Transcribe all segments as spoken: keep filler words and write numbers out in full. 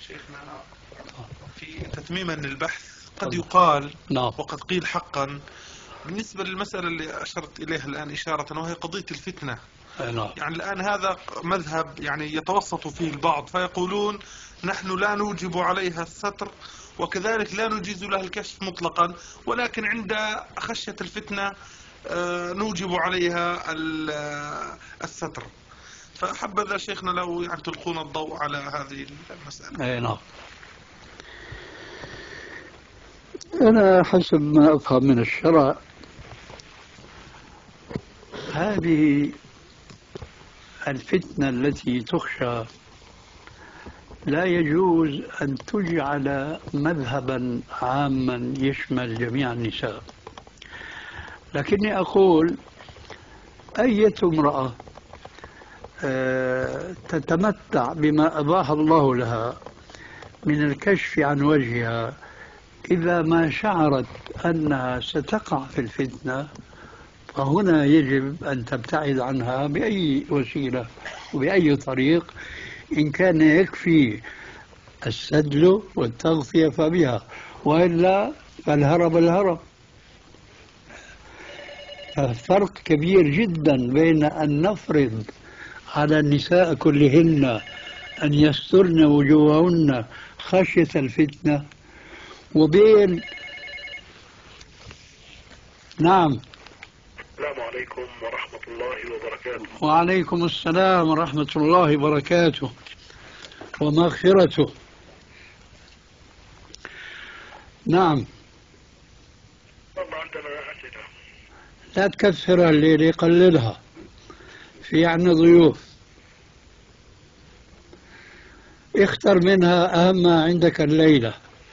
شيخنا في تتميما للبحث قد يقال نعم. وقد قيل حقا بالنسبة للمسألة اللي أشرت إليها الآن إشارة، وهي قضية الفتنة. نعم. يعني الآن هذا مذهب يعني يتوسط فيه البعض فيقولون نحن لا نوجب عليها الستر وكذلك لا نجيز لها الكشف مطلقا، ولكن عند خشية الفتنة نوجب عليها الستر. فحبذا شيخنا لو يعني تلقون الضوء على هذه المسألة. أي نعم. أنا حسب ما أفهم من الشرع هذه الفتنة التي تخشى لا يجوز أن تجعل مذهبا عاما يشمل جميع النساء، لكني أقول أية امرأة تتمتع بما أباح الله لها من الكشف عن وجهها إذا ما شعرت أنها ستقع في الفتنة فهنا يجب أن تبتعد عنها بأي وسيلة وبأي طريق، إن كان يكفي السدل والتغطية فبها، وإلا فالهرب الهرب. فرق كبير جدا بين أن نفرض على النساء كلهن أن يسترن وجوههن خشية الفتنة وبين نعم. السلام عليكم ورحمة الله وبركاته. وعليكم السلام ورحمة الله وبركاته ومغفرته. نعم. والله عندنا أسئلة. لا تكثر الليل، قللها، في عنا ضيوف، اختر منها أهم ما عندك الليلة.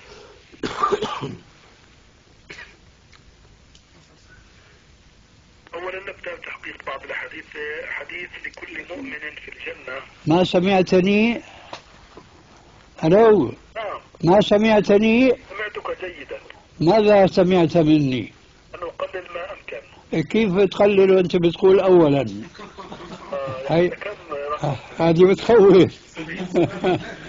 أولا نبدأ بتحقيق بعض الحديث. حديث لكل مؤمن في الجنة. ما سمعتني؟ ألو. نعم. ما سمعتني؟ سمعتك جيدا. ماذا سمعت مني؟ أن أقلل ما أمكن. كيف تقلل وأنت بتقول أولا؟ آه هاي كم هذه بتخوف.